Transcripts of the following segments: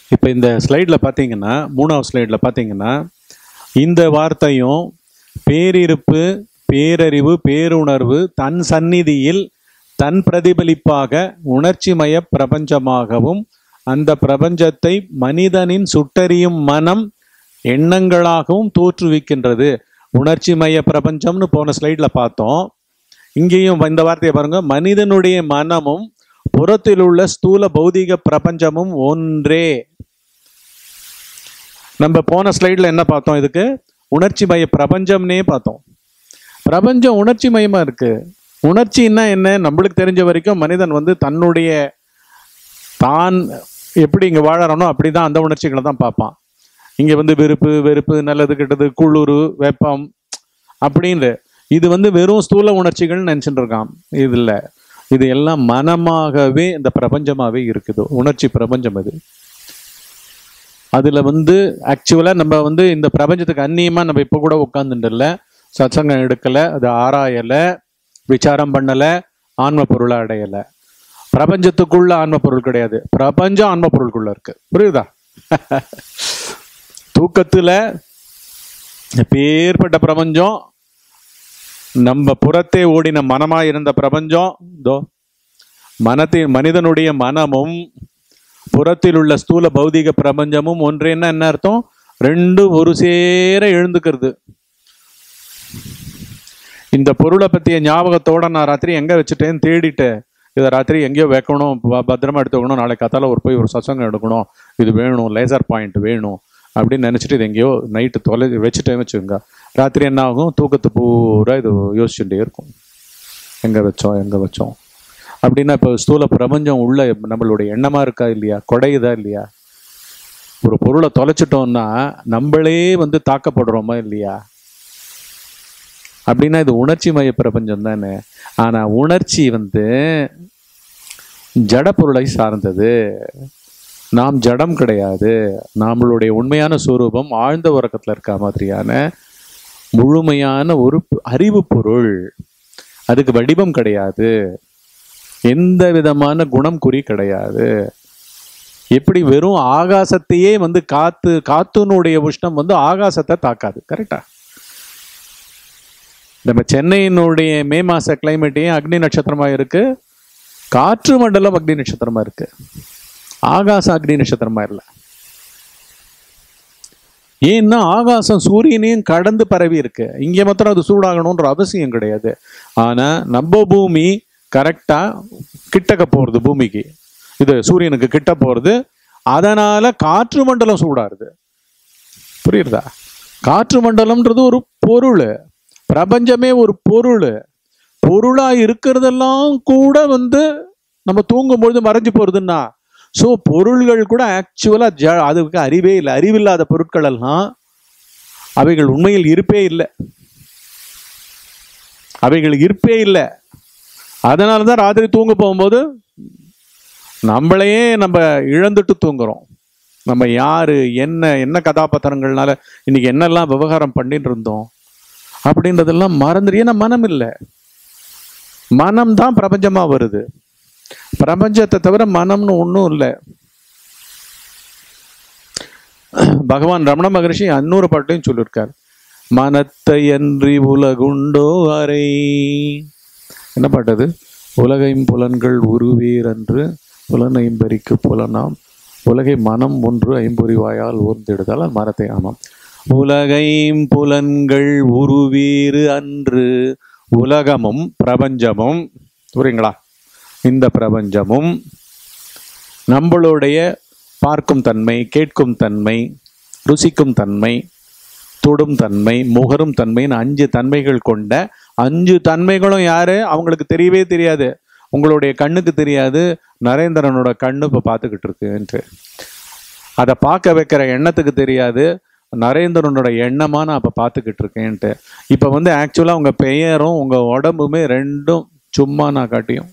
இப்போ இந்த ஸ்லைடில் பார்த்தீங்கன்னா, 3வது ஸ்லைடில் பார்த்தீங்கன்னா, இந்த வார்த்தையும் பேரிருப்பு, பேரறிவு, பேருணர்வு தன் சந்நிதியில் தன் பிரதிபலிப்பாக உணர்ச்சிமய பிரபஞ்சமாகவும் அந்த பிரபஞ்சத்தை மனிதனின் சுட்டறியும் மனம் எண்ணங்களாகவும் தோற்றுவிக்கின்றது. உணர்ச்சிமய பிரபஞ்சம்னு போன ஸ்லைடில் பார்த்தோம். இங்கேயும் இந்த வார்த்தையை பாருங்க, மனிதனுடைய மனமும் புறத்தில் உள்ள ஸ்தூல பௌதிக பிரபஞ்சமும் ஒன்றே. நம்ம போன ஸ்லைடில் என்ன பார்த்தோம்? இதுக்கு உணர்ச்சிமய பிரபஞ்சம்னே பார்த்தோம். பிரபஞ்சம் உணர்ச்சி மயமா இருக்கு. உணர்ச்சின்னா என்ன? நம்மளுக்கு தெரிஞ்ச வரைக்கும் மனிதன் வந்து தன்னுடைய தான் எப்படி இங்கே வாழறானோ அப்படிதான் அந்த உணர்ச்சிகளை தான் பார்ப்பான். இங்கே வந்து விருப்பு, வெறுப்பு, நல்லது கெட்டது, குளிர், வெப்பம் அப்படின்னு இது வந்து வெறும் ஸ்தூல உணர்ச்சிகள்னு நினச்சிட்டு இருக்கான். இது இல்லை, இது எல்லாம் மனமாகவே இந்த பிரபஞ்சமாகவே இருக்குது. உணர்ச்சி பிரபஞ்சம் அது. அதில் வந்து ஆக்சுவலாக நம்ம வந்து இந்த பிரபஞ்சத்துக்கு அந்நியமாக நம்ம இப்போ கூட உட்காந்துட்டுல சத்சங்கம் எடுக்கலை, அது ஆராயலை, விசாரம் பண்ணலை, ஆன்ம பொருளை அடையலை. பிரபஞ்சத்துக்குள்ள ஆன்ம பொருள் கிடையாது, பிரபஞ்சம் ஆன்ம பொருளுக்குள்ள இருக்கு. புரியுதா? தூக்கத்துல பேர்பட்ட பிரபஞ்சம், நம்ம புறத்தே ஓடின மனமா இருந்த பிரபஞ்சம், மனிதனுடைய மனமும் புறத்தில் உள்ள ஸ்தூல பௌதிக பிரபஞ்சமும் ஒன்றேன்னா என்ன அர்த்தம்? ரெண்டும் ஒரு சேர எழுந்துக்கிறது. இந்த பொருளை பற்றிய ஞாபகத்தோட நான் ராத்திரி எங்கே வச்சுட்டேன்னு தேடிட்டு, இதை ராத்திரி எங்கேயோ வைக்கணும், பத்திரமா எடுத்துக்கணும், நாளைக்கு காத்தால போய் ஒரு சத்சங்கம் எடுக்கணும், இது வேணும், லேசர் பாயிண்ட் வேணும் அப்படின்னு நினச்சிட்டு இது எங்கேயோ நைட்டு வச்சுட்டேன்னு வச்சுக்கோங்க. ராத்திரி என்ன ஆகும்? தூக்கத்து பூரா இது யோசிச்சுட்டே இருக்கும், எங்கே வச்சோம் அப்படின்னா. இப்போ ஸ்தூல பிரபஞ்சம் உள்ள நம்மளுடைய எண்ணமா இருக்கா இல்லையா? கொடையுதா இல்லையா? ஒரு பொருளை தொலைச்சிட்டோம்னா நம்மளே வந்து தாக்கப்படுறோமா இல்லையா? அப்படின்னா இது உணர்ச்சி மய பிரபஞ்சம் தானே. ஆனா உணர்ச்சி வந்து ஜட பொருளை சார்ந்தது. நாம் ஜடம் கிடையாது. நம்மளுடைய உண்மையான ஸ்வரூபம் ஆழ்ந்த உறக்கத்துல இருக்க மாதிரியான முழுமையான ஒரு அறிவு பொருள். அதுக்கு வடிவம் கிடையாது, எந்த விதமான குணம் குறி கிடையாது. எப்படி வெறும் ஆகாசத்தையே வந்து காத்துனுடைய உஷ்ணம் வந்து ஆகாசத்தை தாக்காது. கரெக்டா? நம்ம சென்னையினுடைய மே மாச கிளைமேட்டையும் அக்னி நட்சத்திரமா இருக்கு, காற்று மண்டலம் அக்னி நட்சத்திரமா இருக்கு, ஆகாசம் அக்னி நட்சத்திரமா இல்லை. ஏன்னா ஆகாசம் சூரியனையும் கடந்து பரவி இருக்கு. இங்க மாத்திரம் அது சூடாகணும்ன்ற அவசியம் கிடையாது. ஆனா நம்ம பூமி கரெக்டா கிட்டக்க போறது, பூமிக்கு இது சூரியனுக்கு கிட்ட போறது, அதனால காற்று மண்டலம் சூடாருது. புரியுறதா? காற்று மண்டலம்ன்றது ஒரு பொருள், பிரபஞ்சமே ஒரு பொருள். பொருளா இருக்கிறதெல்லாம் கூட வந்து நம்ம தூங்கும்பொழுது மறைஞ்சு போறதுன்னா, ஸோ பொருள்கள் கூட ஆக்சுவலா அதுக்கு அறிவே இல்லை. அறிவில்லாத பொருட்கள் எல்லாம் அவைகள் உண்மையில் இருப்பே இல்லை, அவைகள் இருப்பே இல்லை. அதனாலதான் ராத்திரி தூங்க போகும்போது நம்மளையே நம்ம இழந்துட்டு தூங்குறோம். நம்ம யாரு, என்ன கதாபாத்திரங்கள்னால இன்னைக்கு என்னெல்லாம் விவகாரம் பண்ணிட்டு இருந்தோம் அப்படின்றதெல்லாம் மறந்துடு. ஏன்னா மனம் இல்லை, மனம்தான் பிரபஞ்சமா வருது. பிரபஞ்சத்தை தவிர மனம்னு ஒன்றும் இல்லை. பகவான் ரமண மகரிஷி அன்னூறு பாட்டையும் சொல்லியிருக்கார், மனத்தை அன்றி உலகுண்டோ அறை. என்ன பாட்டது? உலகையும் புலன்கள் உருவீர் அன்று புலனைம்பறிக்கு புலனாம் உலகை மனம் ஒன்று ஐம்பொறிவாயால் ஓர்ந்திடுதால் மரத்தை. ஆமாம், உலகையும் புலன்கள் உருவீறு அன்று, உலகமும் பிரபஞ்சமும், புரியுங்களா? இந்த பிரபஞ்சமும் நம்மளுடைய பார்க்கும் தன்மை, கேட்கும் தன்மை, ருசிக்கும் தன்மை, தொடும் தன்மை, முகரும் தன்மைன்னு 5 தன்மைகள் கொண்ட 5 தன்மைகளும் யாரு? அவங்களுக்கு தெரியவே தெரியாது. உங்களுடைய கண்ணுக்கு தெரியாது, நரேந்திரனோட கண்ணு இப்போ பார்த்துக்கிட்டு இருக்குன்ட்டு. அதை பார்க்க வைக்கிற எண்ணத்துக்கு தெரியாது, நரேந்திரனோட எண்ணமா நான் அப்போ பார்த்துக்கிட்டு இருக்கேன்ட்டு. இப்போ வந்து ஆக்சுவலாக உங்கள் பெயரும் உங்கள் உடம்புமே ரெண்டும் சும்மா நான் காட்டியும்.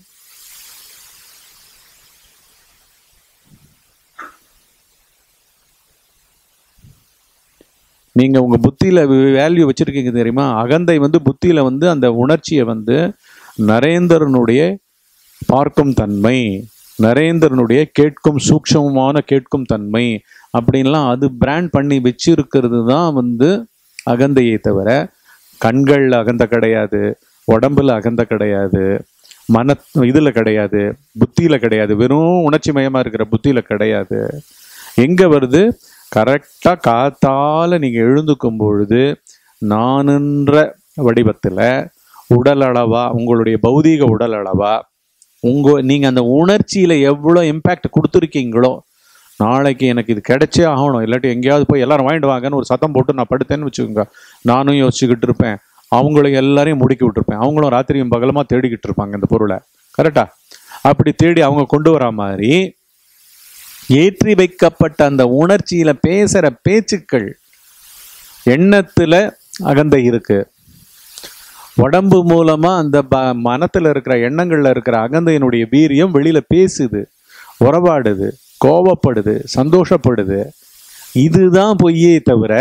நீங்க உங்க புத்தியில வேல்யூ வச்சிருக்கீங்க தெரியுமா? அகந்தை வந்து புத்தியில வந்து அந்த உணர்ச்சியை வந்து நரேந்திரனுடைய பார்க்கும் தன்மை, நரேந்திரனுடைய கேட்கும் சூக்ஷமமான கேட்கும் தன்மை அப்படின்லாம் அது பிராண்ட் பண்ணி வச்சிருக்கிறது தான் அகந்தையை தவிர கண்கள்ல அகந்தை கிடையாது, உடம்புல அகந்தை கிடையாது, இதுல கிடையாது, புத்தியில கிடையாது. வெறும் உணர்ச்சி மயமா இருக்கிற புத்தியில கிடையாது. எங்க வருது? கரெக்டா காத்தால நீங்க எழுந்துக்கும் பொழுது நானுன்ற வடிவத்துல உடல் அளவா, உங்களுடைய பௌதீக உடல் அளவா நீங்க அந்த உணர்ச்சியில எவ்வளவு இம்பாக்ட் கொடுத்துருக்கீங்களோ, நாளைக்கு எனக்கு இது கிடைச்சே ஆகணும், இல்லாட்டி எங்கேயாவது போய் எல்லாரும் வாங்கிட்டு வாங்கன்னு ஒரு சத்தம் போட்டு நான் படுத்தேன்னு வச்சுக்கோங்க, நானும் யோசிச்சுக்கிட்டு இருப்பேன், அவங்களும் எல்லாரையும் முடுக்கி விட்டுருப்பேன், அவங்களும் ராத்திரியும் பகலமா தேடிக்கிட்டு இருப்பாங்க இந்த பொருளை. கரெக்டா? அப்படி தேடி அவங்க கொண்டு வரா மாதிரி ஏற்றி வைக்கப்பட்ட அந்த உணர்ச்சியில பேசுற பேச்சுக்கள், எண்ணத்துல அகந்தை இருக்கு. உடம்பு மூலமா அந்த மனத்துல இருக்கிற எண்ணங்கள்ல இருக்கிற அகந்தையினுடைய வீரியம் வெளியில பேசுது, உறவாடுது, கோபப்படுது, சந்தோஷப்படுது. இதுதான் பொய்யே தவிர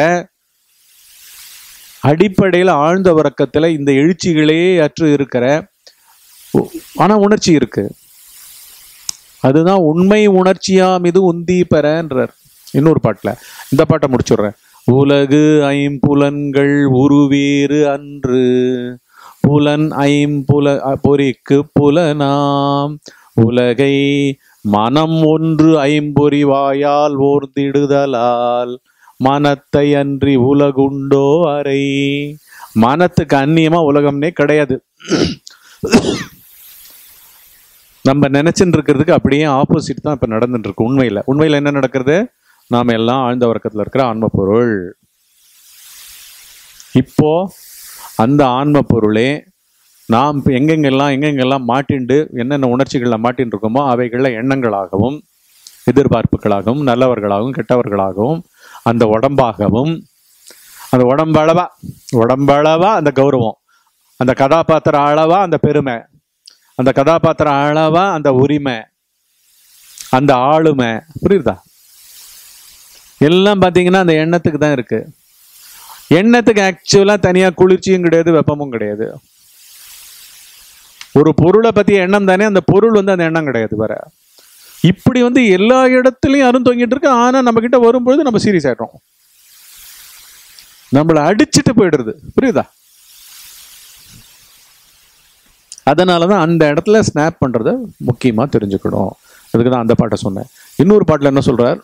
அடிப்படையில் ஆழ்ந்த உறக்கத்துல இந்த எழுச்சிகளே அற்று இருக்கிற ஆனா உணர்ச்சி இருக்கு. அதுதான் உண்மை உணர்ச்சியாம் இது உந்தி பெறன்றார் இன்னொரு பாட்டுல. இந்த பாட்டை முடிச்சுடுறேன். உலகு ஐம்புலன்கள் உருவேறு அன்று, புலன் பொறிக்கு புலனாம், உலகை மனம் ஒன்று ஐம்பொறிவாயால் ஓர்ந்திடுதலால், மனத்தை அன்றி உலகுண்டோ அறை. மனத்துக்கு அந்நியமா உலகம்னே கிடையாது. நம்ம நினைச்சுட்டு இருக்கிறதுக்கு அப்படியே ஆப்போசிட் தான் இப்ப நடந்துட்டு இருக்கு. உண்மையில என்ன நடக்கிறது? நாம எல்லாம் ஆழ்ந்த உறக்கத்துல இருக்கிற ஆன்ம பொருள். இப்போ அந்த ஆன்ம பொருளே நாம் எங்கெங்கெல்லாம் மாட்டிண்டு என்னென்ன உணர்ச்சிகள்ல மாட்டின்னு இருக்கோமோ அவைகள்ல எண்ணங்களாகவும் எதிர்பார்ப்புகளாகவும் நல்லவர்களாகவும் கெட்டவர்களாகவும் அந்த உடம்பாகவும், அந்த உடம்பளவா அந்த கௌரவம், அந்த கதாபாத்திர அளவா அந்த பெருமை, அந்த கதாபாத்திர அளவா அந்த உரிமை, அந்த ஆளுமை. புரியுதா? எல்லாம் பார்த்தீங்கன்னா அந்த எண்ணத்துக்கு தான் இருக்கு. எண்ணத்துக்கு ஆக்சுவலா தனியா குளிர்ச்சியும் கிடையாது, வெப்பமும் கிடையாது. ஒரு பொருளை பத்திய எண்ணம் தானே, அந்த பொருள் அந்த எண்ணம் கிடையாது வேற. இப்படி எல்லா இடத்துலையும் அரும் தொங்கிட்டு இருக்கு. ஆனா நம்ம கிட்ட வரும்பொழுது நம்ம சீரியஸ் ஆயிடுறோம், நம்மளை அடிச்சுட்டு போயிடுறது. புரியுதா? அதனாலதான் அந்த இடத்துல ஸ்னாப் பண்றத முக்கியமா தெரிஞ்சுக்கணும். அதுக்குதான் அந்த பாட்டை சொன்னேன். இன்னொரு பாட்டுல என்ன சொல்றார்?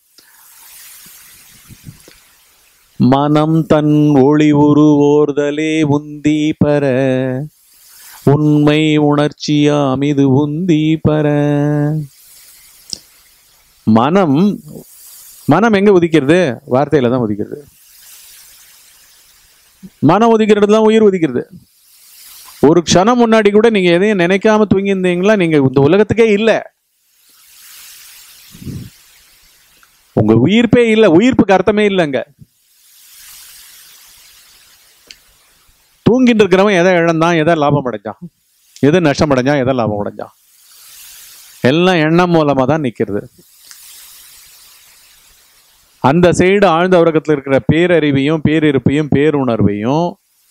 மனம் தன் ஒளி உருவோர்தலே உந்தி பெற, உண்மை உணர்ச்சியாம் இது உந்தி பெற. மனம் எங்க உதிக்கிறது? வார்த்தையில தான் உதிக்கிறது. மனம் உதிக்கிறது தான் உயிர் உதிக்கிறது. ஒரு க்ஷணம் முன்னாடி கூட நீங்க எதையும் நினைக்காம தூங்கி இருந்தீங்களா, நீங்க இந்த உலகத்துக்கே இல்லை, உங்க உயிர்ப்பே இல்லை, உயிர்ப்புக்கு அர்த்தமே இல்லைங்க. தூங்கிட்டு இருக்கிறவன் எதை இழந்தான், எதை லாபம் அடைஞ்சான், எது நஷ்டம் அடைஞ்சான், எதை லாபம் அடைஞ்சான்? எல்லாம் எண்ணம் மூலமா தான் நிக்கிறது. அந்த சைடு ஆழ்ந்த உறக்கத்தில் இருக்கிற பேரறிவையும் பேரிருப்பையும் பேருணர்வையும்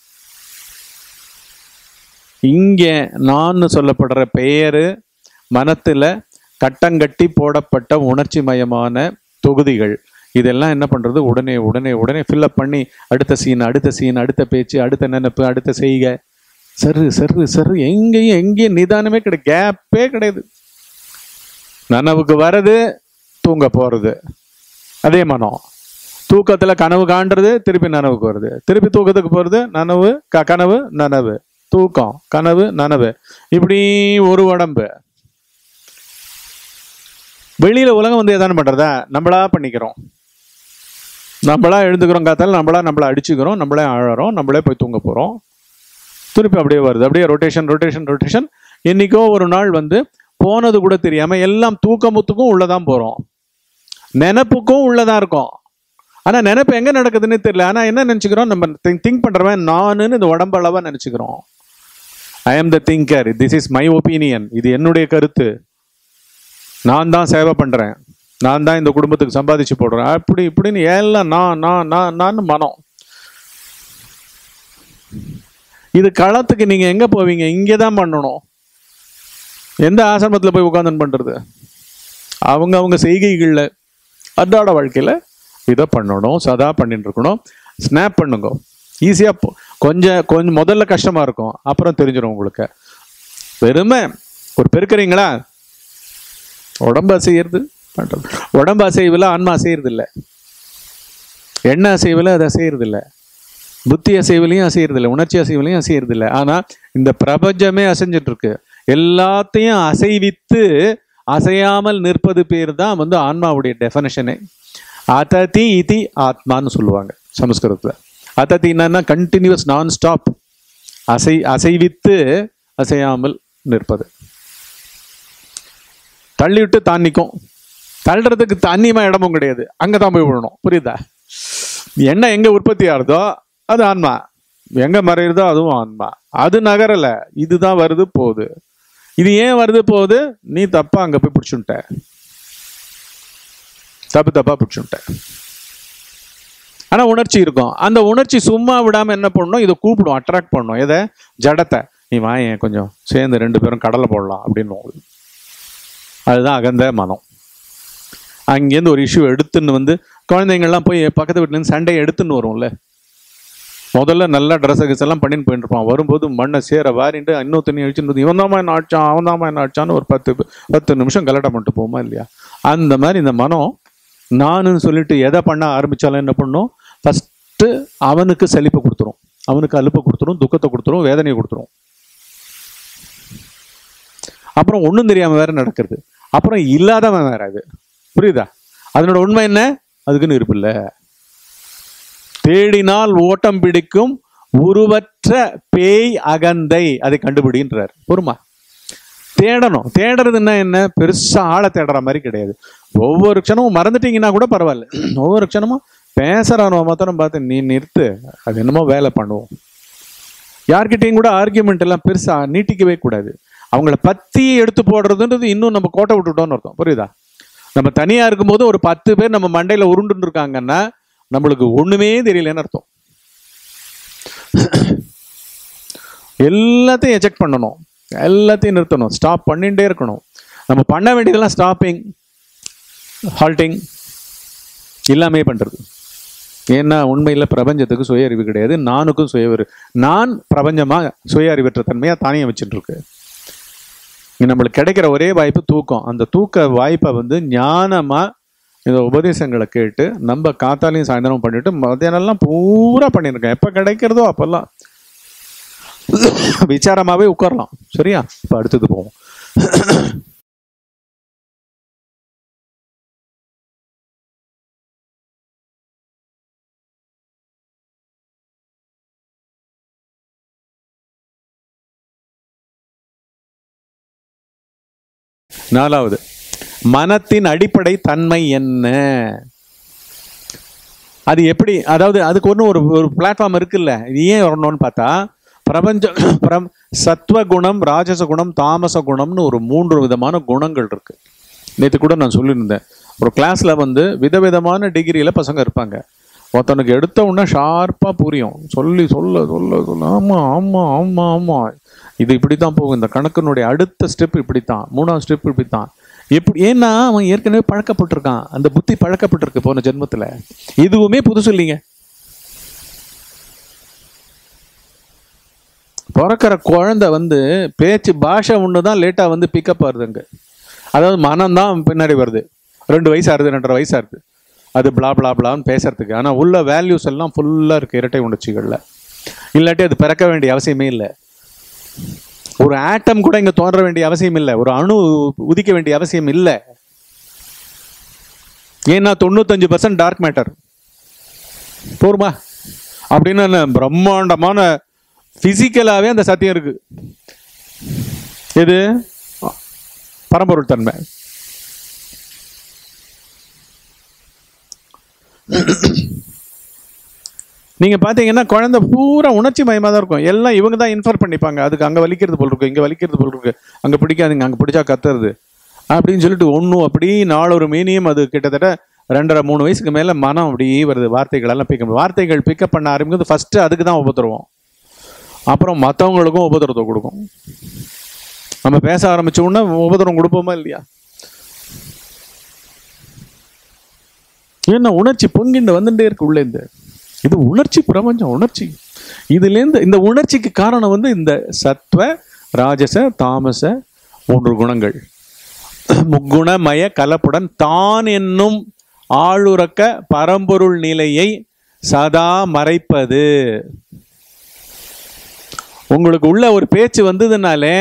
இங்க நான் சொல்லப்படுற பெயரு மனத்துல கட்டங்கட்டி போடப்பட்ட உணர்ச்சி மயமான தொகுதிகள், இதெல்லாம் என்ன பண்றது? உடனே உடனே உடனே ஃபில்அப் பண்ணி அடுத்த சீன், அடுத்த பேச்சு, அடுத்த நினைப்பு, அடுத்த செய்கை, சரு எங்கேயும் நிதானமே கிடையாது, கேப்பே கிடையாது. நனவுக்கு வர்றது, தூங்க போறது, அதே மனம். தூக்கத்துல கனவு காண்றது, திருப்பி நனவுக்கு வருது, திருப்பி தூக்கத்துக்கு போறது, நனவு கனவு நனவு, தூக்கம் கனவு நனவு, இப்படி ஒரு உடம்பு. வெளியில உலகம் எதான பண்றதா? நம்மளா பண்ணிக்கிறோம், நம்மளா எழுந்துக்கிறோம், காத்தால நம்மளா அடிச்சுக்கிறோம், நம்மளே அழறோம், நம்மளே போய் தூங்க போறோம், திருப்பி அப்படியே வருது, அப்படியே ரொட்டேஷன். என்னைக்கோ ஒரு நாள் போனது கூட தெரியாம எல்லாம் தூக்கமுத்துக்கும் உள்ளதான் போறோம், நினைப்புக்கும் உள்ளதான் இருக்கும். ஆனா நினைப்பு எங்க நடக்குதுன்னு தெரியல. ஆனா என்ன நினைச்சுக்கிறோம்? நம்ம திங்க் பண்றவன் நானுன்னு இந்த உடம்பு அளவா நினைச்சுக்கிறோம். I am the thinker, this is my opinion, இது என்னுடைய கருத்து, நான் தான் சேவை பண்றேன், நான் தான் இந்த குடும்பத்துக்கு சம்பாதிச்சு போடுறேன், அப்படி இப்படின்னு எல்லாம் நான் மனம். இது களத்துக்கு நீங்க எங்க போவீங்க? இங்கதான் பண்ணணும். எந்த ஆசிரமத்தில் போய் உட்காந்து பண்றது? அவங்க செய்கைகளில் அன்றாட வாழ்க்கையில் இதை பண்ணணும், சதா பண்ணிட்டு இருக்கணும். ஸ்னாப் பண்ணுங்க, ஈஸியாக. கொஞ்சம் முதல்ல கஷ்டமாக இருக்கும், அப்புறம் தெரிஞ்சிடும் உங்களுக்கு. வெறுமை ஒரு பெருக்கிறீங்களா, உடம்பு அசைகிறது பண்ணுறது. உடம்பு அசைவில் ஆன்மா அசைகிறது இல்லை, எண்ணெய் அசைவில் அது அசைகிறது இல்லை, புத்தி அசைவிலையும் அசைகிறது இல்லை, உணர்ச்சி அசைவிலையும் அசைகிறது இல்லை. ஆனால் இந்த பிரபஞ்சமே அசைஞ்சிட்டு இருக்கு. எல்லாத்தையும் அசைவித்து அசையாமல் நிற்பது பேர் தான் ஆன்மாவுடைய டெஃபனிஷனே. அததி இதி ஆத்மான்னு சொல்லுவாங்க சமஸ்கிருதத்தில். அதத்தின்னா கண்டினியூஸ், நான் ஸ்டாப், அசைவித்து அசையாமல் நிற்பது. தள்ளிவிட்டு தான் நிற்கும். தள்ளுறதுக்கு தண்ணியமா இடமும் கிடையாது, அங்கதான் போய் விடணும். புரியுதா? எண்ணெய் எங்க உற்பத்தி ஆகுதோ அது ஆன்மா, எங்க மறையுதோ அதுவும் ஆன்மா. அது நகரல, இதுதான் வருது போகுது. இது ஏன் வருது போகுது? நீ தப்பா அங்க போய் பிடிச்சுட்ட, தப்பா பிடிச்சுட்ட. ஆனா உணர்ச்சி இருக்கும். அந்த உணர்ச்சி சும்மா விடாம என்ன பண்ணணும்? இதை கூப்பிடும், அட்ராக்ட் பண்ணணும். எதை? ஜடத்தை. நீ வாயேன் கொஞ்சம் சேர்ந்து 2 பேரும் கடலை போடலாம் அப்படின்னு. அதுதான் அகந்த மனம். அங்கேருந்து ஒரு இஷ்யூ எடுத்துன்னு குழந்தைங்கள்லாம் போய் பக்கத்து வீட்டுலேருந்து சண்டையை எடுத்துன்னு வரும்ல. முதல்ல நல்லா ட்ரெஸ் எல்லாம் பண்ணின்னு போயிட்டு இருப்பான். வரும்போது மண்ணை சேர வாரிட்டு இன்னும் தண்ணி அழிச்சுட்டு இவன் தாமா என்ன ஆச்சான், அவன் தாமா என்ன ஆச்சான்னு ஒரு 10 நிமிஷம் கலட்டை பண்ணிட்டு போமா இல்லையா? அந்த மாதிரி இந்த மனம் நானுன்னு சொல்லிட்டு எதை பண்ண ஆரம்பிச்சாலும் என்ன பண்ணும்? ஃபஸ்ட்டு அவனுக்கு சலிப்பை கொடுத்துரும், அவனுக்கு அலுப்பை கொடுத்துரும், துக்கத்தை கொடுத்துரும், வேதனையை கொடுத்துரும். அப்புறம் ஒன்றும் தெரியாமல் வேற நடக்கிறது. அப்புறம் இல்லாதவன் வேற. அது புரியுதா? அதனோட உண்மை என்ன? அதுக்குன்னு இருப்பில்ல. தேடினால் ஓட்டம் பிடிக்கும் உருவற்ற பேய் அகந்தை, அதை கண்டுபிடின்றார். பொறுமா தேடணும். தேடுறதுன்னா என்ன? பெருசா ஆளை தேடுற மாதிரி கிடையாது. ஒவ்வொரு க்ஷணமும் மறந்துட்டீங்கன்னா கூட பரவாயில்ல, ஒவ்வொரு க்ஷணமும் பேசுறவன் மாத்திரம் பார்த்து நீ நிறுத்து, அது என்னமோ வேலை பண்ணுவோம். யார்கிட்டையும் கூட ஆர்கியூமெண்ட் எல்லாம் பெருசா நீட்டிக்கவே கூடாது. அவங்கள பத்தி எடுத்து போடுறதுன்றது இன்னும் நம்ம கோட்டை விட்டுட்டோம்னு அர்த்தம். புரியுதா? நம்ம தனியா இருக்கும்போது ஒரு 10 பேர் நம்ம மண்டையில உருண்டு இருக்காங்கன்னா நம்மளுக்கு ஒண்ணுமே தெரியலன்னு அர்த்தம். எல்லாத்தையும் எஜெக்ட் பண்ணணும், எல்லாத்தையும் நிறுத்தணும், ஸ்டாப் பண்ணிட்டே இருக்கணும். நம்ம பண்ண வேண்டியதெல்லாம் ஸ்டாப்பிங், ஹால்டிங் எல்லாமே பண்றது. ஏன்னா உண்மையில் பிரபஞ்சத்துக்கு சுய அறிவு கிடையாது, நானுக்கும் சுய அறிவு. நான் பிரபஞ்சமா சுய அறிவற்ற தன்மையா தானே வச்சுட்டு இருக்கு. நம்மளுக்கு கிடைக்கிற ஒரே வாய்ப்பு தூக்கம். அந்த தூக்க வாய்ப்பை ஞானமா இந்த உபதேசங்களை கேட்டு நம்ம காத்தாலையும் சாயந்தரம் பண்ணிட்டு மத்தியானம்லாம் பூரா பண்ணியிருக்கேன். எப்போ கிடைக்கிறதோ அப்பெல்லாம் விசாரமாவே உட்காரலாம். சரியா? இப்போ அடுத்தது போவோம். நாலாவது, மனத்தின் அடிப்படை தன்மை என்ன? அது எப்படி? அதாவது அதுக்கு ஒரு பிளாட்ஃபார்ம் இருக்குல்ல. இது ஏன் வரணும்னு பார்த்தா, பிரபஞ்சம் சத்வகுணம், ராஜச குணம், தாமச குணம்னு ஒரு 3 விதமான குணங்கள் இருக்கு. நேற்று கூட நான் சொல்லியிருந்தேன். ஒரு கிளாஸ்ல விதவிதமான டிகிரியில பசங்க இருப்பாங்க. ஒருத்தனுக்கு எடுத்த உடனே ஷார்ப்பா புரியும், சொல்லி சொல்ல சொல்ல சொல்ல ஆமா ஆமா ஆமா ஆமா இது இப்படித்தான் போகும், இந்த கணக்கினுடைய அடுத்த ஸ்டெப் இப்படித்தான், 3ஆவது ஸ்டெப் இப்படித்தான். எப்படி? ஏன்னா அவன் ஏற்கனவே பழக்கப்பட்டிருக்கான், அந்த புத்தி பழக்கப்பட்டிருக்கு போன ஜென்மத்துல. இதுவுமே புதுசு இல்லைங்க. பிறக்கிற குழந்தை பேச்சு பாஷை ஒண்ணுதான் லேட்டா பிக்கப் ஆகுதுங்க. அதாவது மனம்தான் பின்னாடி வருது. 2 வயசு ஆகுது, 2.5 வயசு ஆகுது, அது பிளா பிளா பிளான்னு பேசுறதுக்கு. ஆனா உள்ள வேல்யூஸ் எல்லாம் ஃபுல்லா இருக்கு இரட்டை உணர்ச்சிகள்ல. இல்லாட்டி அது பிறக்க வேண்டிய அவசியமே இல்லை. ஒரு ஆட்டம் கூட இங்க தோன்ற வேண்டிய அவசியம் இல்லை, ஒரு அணு உதிக்க வேண்டிய அவசியம் இல்லை. ஏன்னா 95% டார்க் மேட்டர். போருமா அப்படின்னு பிரம்மாண்டமான பிசிக்கலாவே அந்த சத்தியம் இருக்கு. இது பரம்பொருள் தன்மை. நீங்க பாத்தீங்கன்னா குழந்தை பூரா உணர்ச்சி மயமா தான் இருக்கும். எல்லாம் இவங்க தான் இன்ஃபர் பண்ணிப்பாங்க. அதுக்கு அங்க வலிக்கிறது போல் இருக்கு, இங்க வலிக்கிறது போல் இருக்கு, அங்க பிடிக்காதுங்க, அங்க பிடிச்சா கத்துறது அப்படின்னு சொல்லிட்டு ஒன்னும் அப்படி நாளொரு மீனியம். அது கிட்டத்தட்ட 2.5-3 வயசுக்கு மேல மனம் அப்படி வருது. வார்த்தைகள் எல்லாம் வார்த்தைகள் பிக்கப் பண்ண ஆரம்பிக்கிறது. ஃபர்ஸ்ட் அதுக்கு தான் உபத்திரவம், அப்புறம் மற்றவங்களுக்கும் உபத்திரத்தை கொடுக்கும். நம்ம பேச ஆரம்பிச்ச உடனே உபதிரம் கொடுப்போமா இல்லையா? ஏன்னா உணர்ச்சி பொங்கிண்டு வந்துட்டே இருக்கு உள்ளேருந்து. இது உணர்ச்சி பிரபஞ்சம், உணர்ச்சி. இதுலேருந்து இந்த உணர்ச்சிக்கு காரணம் வந்து இந்த சத்வ ராஜச தாமச 3 குணங்கள். முக்குணமய கலப்புடன் தான் என்னும் ஆளுறக்க பரம்பொருள் நிலையை சதா மறைப்பது. உங்களுக்கு உள்ள ஒரு பேச்சு வந்ததுனாலே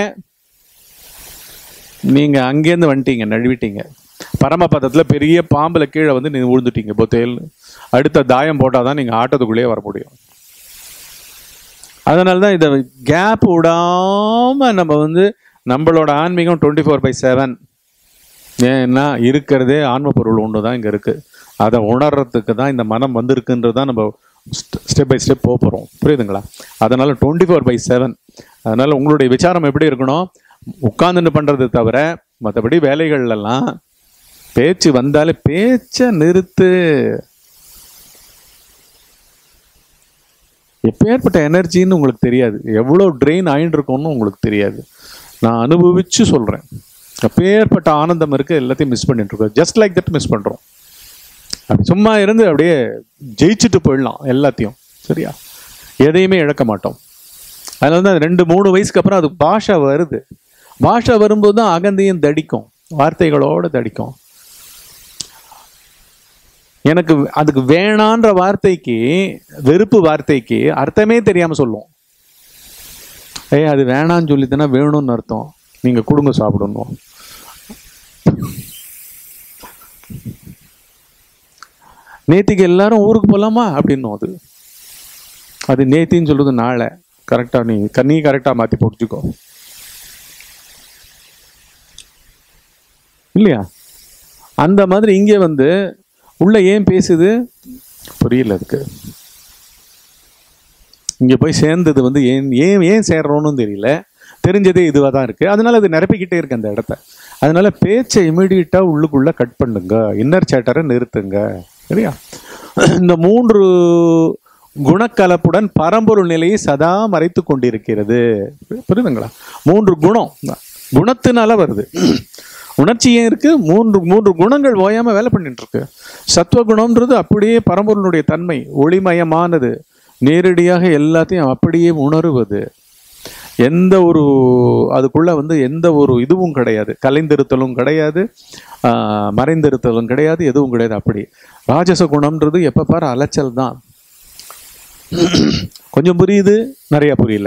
நீங்க அங்கேருந்து வந்துட்டீங்க, நழுவிட்டீங்க. பரமபதத்துல பெரிய பாம்புல கீழே வந்து நீங்க விழுந்துட்டீங்க பொத்தேல். அடுத்த தாயம் போட்டாதான் நீங்க ஆட்டத்துக்குள்ளேயே வர முடியும். அதனாலதான் இதை கேப் விடாம நம்ம வந்து நம்மளோட ஆன்மீகம் 24/7. ஏன்னா இருக்கிறதே ஆன்ம பொருள் ஒன்று தான் இங்கே இருக்கு. அதை உணர்றதுக்கு தான் இந்த மனம் வந்திருக்குன்றது தான் நம்ம ஸ்டெப் பை ஸ்டெப் போகிறோம். புரியுதுங்களா? அதனால 24/7. அதனால உங்களுடைய விசாரம் எப்படி இருக்கணும்? உட்கார்ந்துன்னு பண்றது தவிர மற்றபடி வேலைகள்லாம் பேச்சு வந்தாலே பேச்சை நிறுத்து. எப்பேற்பட்ட எனர்ஜின்னு உங்களுக்கு தெரியாது, எவ்வளோ ட்ரெயின் ஆயின்னு இருக்கோன்னு உங்களுக்கு தெரியாது. நான் அனுபவிச்சு சொல்றேன். எப்பேற்பட்ட ஆனந்தம் இருக்கு, எல்லாத்தையும் மிஸ் பண்ணிட்டு இருக்கோம். ஜஸ்ட் லைக் தட் மிஸ் பண்றோம். அப்படி சும்மா இருந்து அப்படியே ஜெயிச்சுட்டு போயிடலாம் எல்லாத்தையும். சரியா? எதையுமே இழக்க மாட்டோம். அதனால தான் 2-3 வயசுக்கு அப்புறம் அது பாஷை வருது. பாஷை வரும்போது தான் அகந்தையும் தடிக்கும், வார்த்தைகளோட தடிக்கும். எனக்கு அதுக்கு வேணான்ற வார்த்தைக்கு, வெறுப்பு வார்த்தைக்கு அர்த்தமே தெரியாம சொல்லுவோம். அது வேணான்னு சொல்லித்தானே வேணும்னு அர்த்தம், நீங்க கொடுங்க சாப்பிடணும். நேத்திக்கு எல்லாரும் ஊருக்கு போலாமா அப்படின்னும். அது நேத்தின்னு சொல்றது நாளை. கரெக்டா நீ கரெக்டா மாத்தி போட்டுக்கோ இல்லையா? அந்த மாதிரி இங்கே வந்து உள்ள ஏன் பேசுது புரியல. அதுக்கு இங்க போய் சேர்ந்தது வந்து ஏன் சேர்றோன்னு தெரியல. தெரிஞ்சதே இதுவாக தான் இருக்கு. அதனால அது நிரப்பிக்கிட்டே இருக்கு அந்த இடத்த. அதனால பேச்சை இமிடியட்டா உள்ளுக்குள்ள கட் பண்ணுங்க, இன்னர் சேட்டரை நிறுத்துங்க. சரியா? இந்த 3 குணக்கலப்புடன் பரம்பொருள் நிலையை சதா மறைத்து கொண்டிருக்கிறது. புரியுதுங்களா? 3 குணம் குணத்தினால வருது. உணர்ச்சி ஏன் இருக்கு? 3 குணங்கள் ஓயாம வேலை பண்ணிட்டு இருக்கு. சத்துவகுணம்ன்றது அப்படியே பரம்பொருளுடைய தன்மை, ஒளிமயமானது, நேரடியாக எல்லாத்தையும் அப்படியே உணருவது. எந்த ஒரு அதுக்குள்ள வந்து எந்த ஒரு இதுவும் கிடையாது, கலைந்திருத்தலும் கிடையாது, மறைந்திருத்தலும் கிடையாது, எதுவும் கிடையாது. அப்படி ராஜச குணம்ன்றது எப்ப பாரு அலைச்சல் தான். கொஞ்சம் புரியுது, நிறைய புரியல.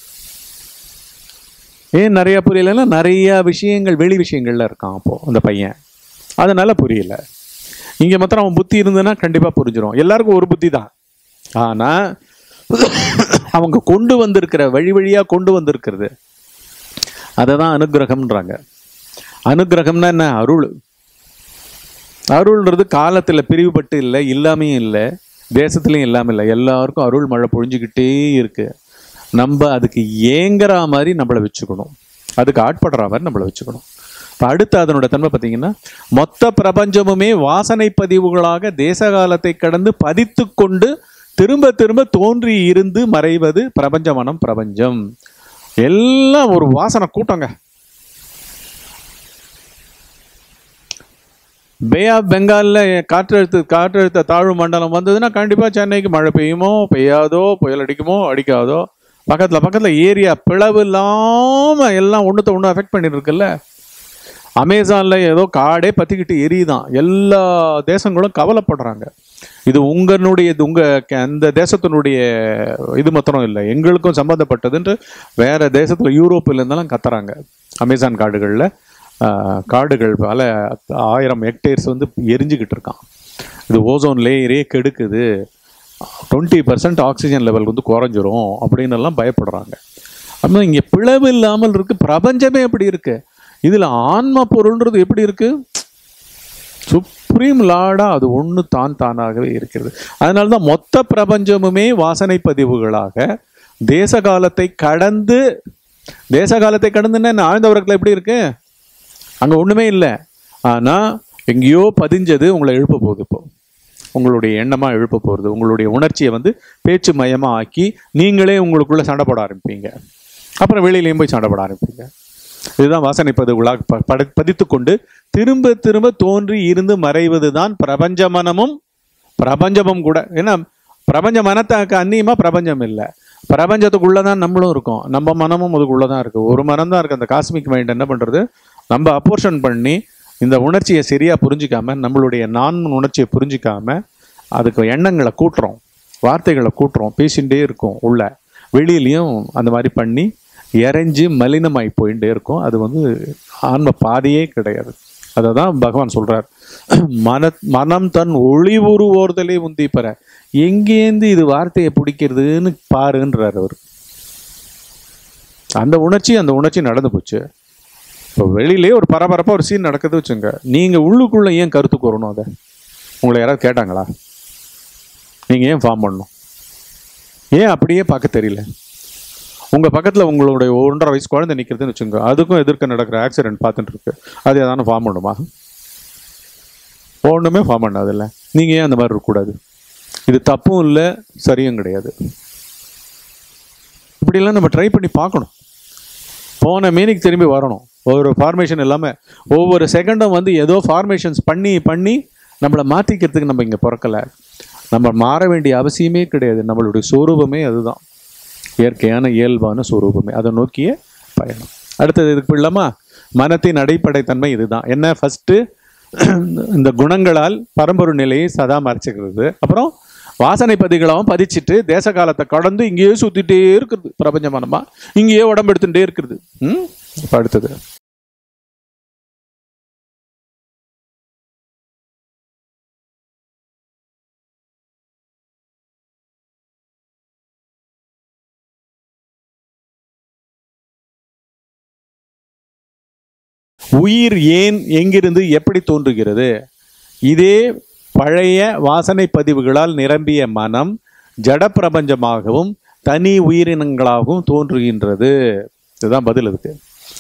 ஏன் நிறைய புரியலன்னா நிறைய விஷயங்கள் வெளி விஷயங்கள்ல இருக்கான் அப்போ அந்த பையன், அதனால புரியல. இங்க மாத்திரம் அவன் புத்தி இருந்ததுன்னா கண்டிப்பா புரிஞ்சிடும். எல்லாருக்கும் ஒரு புத்தி தான். ஆனா அவங்க கொண்டு வந்திருக்கிற வழியா கொண்டு வந்திருக்கிறது அததான் அனுகிரகம்ன்றாங்க. அனுகிரகம்னா என்ன? அருள். அருள்ன்றது காலத்துல பிரிவுபட்டு இல்லை, இல்லாமையும் இல்லை, தேசத்துலையும் இல்லாம இல்லை. எல்லாருக்கும் அருள் மழை பொழிஞ்சுக்கிட்டே இருக்கு. நம்ம அதுக்கு ஏங்குற மாதிரி நம்மளை வச்சுக்கணும், அதுக்கு ஆட்படுற மாதிரி நம்மளை வச்சுக்கணும். இப்போ அடுத்து அதனோட தன்மை பார்த்தீங்கன்னா, மொத்த பிரபஞ்சமுமே வாசனை பதிவுகளாக தேச காலத்தை கடந்து பதித்து கொண்டு திரும்ப திரும்ப தோன்றி இருந்து மறைவது பிரபஞ்ச மனம். பிரபஞ்சம் எல்லாம் ஒரு வாசனை கூட்டங்க. பே ஆஃப் பெங்கால்ல காற்றழுத்த தாழ்வு மண்டலம் வந்ததுன்னா கண்டிப்பா சென்னைக்கு மழை பெய்யுமோ பெய்யாதோ, புயல் அடிக்குமோ அடிக்காதோ, பக்கத்துல ஏரியா பிளவு இல்லாம எல்லாம் ஒண்ணுத்த ஒண்ணு அஃபெக்ட் பண்ணிட்டு இருக்குல்ல. அமேசான்ல ஏதோ காடே பத்திக்கிட்டு எரியுதான். எல்லா தேசங்களும் கவலைப்படுறாங்க. இது உங்க அந்த தேசத்தினுடைய இது மாத்திரம் இல்லை, எங்களுக்கும் சம்பந்தப்பட்டதுன்ட்டு வேற தேசத்துல யூரோப்பில் இருந்தாலும் கத்துறாங்க. அமேசான் காடுகள் பல 1000 ஹெக்டேர்ஸ் வந்து எரிஞ்சுக்கிட்டு இருக்கான். இது ஓசோன் லேயரே கெடுக்குது, 20% ஆக்சிஜன் லெவல் வந்து குறைஞ்சிரும் அப்படின்னு எல்லாம் பயப்படுறாங்க. அப்போ இங்க பிளவு இல்லாமல் இருக்கு, பிரபஞ்சமே எப்படி இருக்கு. இதுல ஆன்ம பொருள்ன்றது எப்படி இருக்கு? சுப்ரீம் லார்டா அது ஒன்று தானாகவே இருக்கிறது. அதனால்தான் மொத்த பிரபஞ்சமுமே வாசனை பதிவுகளாக தேச காலத்தை கடந்துன்னு ஆழ்ந்த உறக்கத்துல எப்படி இருக்கு? அங்க ஒண்ணுமே இல்லை, ஆனா எங்கேயோ பதிஞ்சது உங்களை எழுப்ப போகுது. இப்போ உங்களுடைய எண்ணமா எழுப்ப போறது, உங்களுடைய உணர்ச்சியை வந்து பேச்சு மயமா ஆக்கி நீங்களே உங்களுக்குள்ள சண்டை போட ஆரம்பிப்பீங்க. அப்புறம் வெளியிலையும் போய் சண்டை போட ஆரம்பிப்பீங்க. இதுதான் வாசனை பதிவுகளாக பதித்து கொண்டு திரும்ப திரும்ப தோன்றி இருந்து மறைவது தான் பிரபஞ்ச மனமும் பிரபஞ்சமும் கூட. ஏன்னா பிரபஞ்ச மனத்தாக்கு அந்நியமா பிரபஞ்சம் இல்லை, பிரபஞ்சத்துக்குள்ளதான் நம்மளும் இருக்கோம், நம்ம மனமும் அதுக்குள்ளதான் இருக்கு. ஒரு மனம் தான் இருக்கு. அந்த காஸ்மிக் மைண்ட் என்ன பண்றது, நம்ம அப்போர்ஷன் பண்ணி இந்த உணர்ச்சியை சரியா புரிஞ்சிக்காம, நம்மளுடைய நான் உணர்ச்சியை புரிஞ்சிக்காம அதுக்கு எண்ணங்களை கூட்டுறோம், வார்த்தைகளை கூட்டுறோம், பேசிகிட்டே இருக்கும். உள்ள வெளியிலையும் அந்த மாதிரி பண்ணி இறைஞ்சி மலினமாகி போயிட்டே இருக்கும். அது ஆன்ம பாதையே கிடையாது. அதை தான் பகவான் சொல்றார், மனம் தன் ஒளிவுரு ஓர்தலே உந்தி பெற. எங்கேருந்து இது வார்த்தையை பிடிக்கிறதுன்னு பாருன்றார் அவர். அந்த உணர்ச்சி நடந்து போச்சு. இப்போ வெளியிலே ஒரு பரபரப்பா ஒரு சீன் நடக்குது வச்சுங்க, நீங்க உள்ளுக்குள்ள ஏன் கருத்துக்கு வரணும்? அதை உங்களை யாராவது கேட்டாங்களா? நீங்க ஏன் ஃபார்ம் பண்ணணும்? ஏன் அப்படியே பார்க்க தெரியல? உங்க பக்கத்துல உங்களுடைய 1.5 வயசு குழந்தை நிக்கிறதுன்னு வச்சுங்க, அதுக்கும் எதிர்க்க நடக்கிற ஆக்சிடென்ட் பார்த்துட்டு இருக்கு, அது எதான ஃபார்ம் பண்ணுமா? ஒண்ணுமே ஃபார்ம் பண்ணாது இல்லை. நீங்க ஏன் அந்த மாதிரி இருக்கக்கூடாது? இது தப்பும் இல்லை, சரியும் கிடையாது. இப்படிலாம் நம்ம ட்ரை பண்ணி பார்க்கணும். போன மீனிக்கு திரும்பி வரணும். ஒரு ஃபார்மேஷன் இல்லாமல் ஒவ்வொரு செகண்டும் ஏதோ ஃபார்மேஷன்ஸ் பண்ணி பண்ணி நம்மளை மாற்றிக்கிறதுக்கு நம்ம இங்கே பிறக்கலை. நம்ம மாற வேண்டிய அவசியமே கிடையாது. நம்மளுடைய சொரூபமே அதுதான், இயற்கையான இயல்பான சொரூபமே. அதை நோக்கிய பயணம். அடுத்தது இதுக்கு போயிடலாமா? மனத்தின் அடிப்படைத்தன்மை இதுதான். என்ன? ஃபர்ஸ்ட் இந்த குணங்களால் பரம்பொருள் நிலையை சதா மறைச்சிக்கிறது. அப்புறம் வாசனை பதிகளாகவும் பதிச்சுட்டு தேச காலத்தை கடந்து இங்கேயே சுத்திட்டே இருக்கிறது. பிரபஞ்ச மனமா இங்கேயே உடம்பு எடுத்துட்டே இருக்கிறது. அடுத்தது உயிர் ஏன் எங்கிருந்து எப்படி தோன்றுகிறது? இதே பழைய வாசனை பதிவுகளால் நிரம்பிய மனம் ஜட பிரபஞ்சமாகவும் தனி உயிரினங்களாகவும் தோன்றுகின்றது. இதுதான் பதில். இருக்கு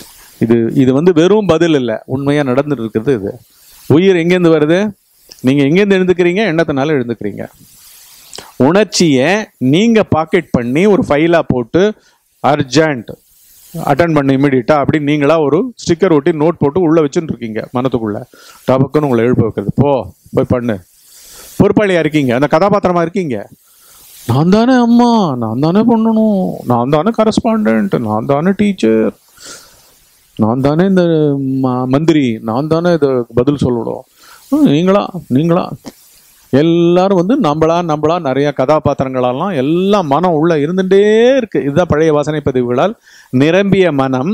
இது வெறும் பதில் இல்லை, உண்மையா நடந்துட்டு இருக்கிறது. இது உயிர் எங்கேருந்து வருது? நீங்க எங்கேருந்து எழுந்துக்கிறீங்க? எண்ணத்தினால எழுந்துக்கிறீங்க. உணர்ச்சியை நீங்க பாக்கெட் பண்ணி ஒரு ஃபைலா போட்டு அர்ஜென்ட் அட்டன் பண்ண இமிடியட்டா அப்படின்னு நீங்களா ஒரு ஸ்டிக்கர் ஒட்டி நோட் போட்டு உள்ள வச்சுன்னு இருக்கீங்க. மனத்துக்குள்ள டபக்குன்னு உங்களை எழுப்ப வைக்கிறது. போய் பண்ணு. பொறுப்பாளியா இருக்கீங்க, அந்த கதாபாத்திரமா இருக்கீங்க. நான் தானே அம்மா, நான் தானே பண்ணணும், நான் தானே கரஸ்பாண்டன்ட், நான் தானே டீச்சர், நான் தானே இந்த மந்திரி, நான் தானே இதை பதில் சொல்லணும். நீங்களா எல்லாரும் நம்மளா நிறைய கதாபாத்திரங்களெல்லாம் எல்லாம் மனம் உள்ள இருந்துட்டே இருக்கு. இதுதான் பழைய வாசனை பதிவுகளால் நிரம்பிய மனம்.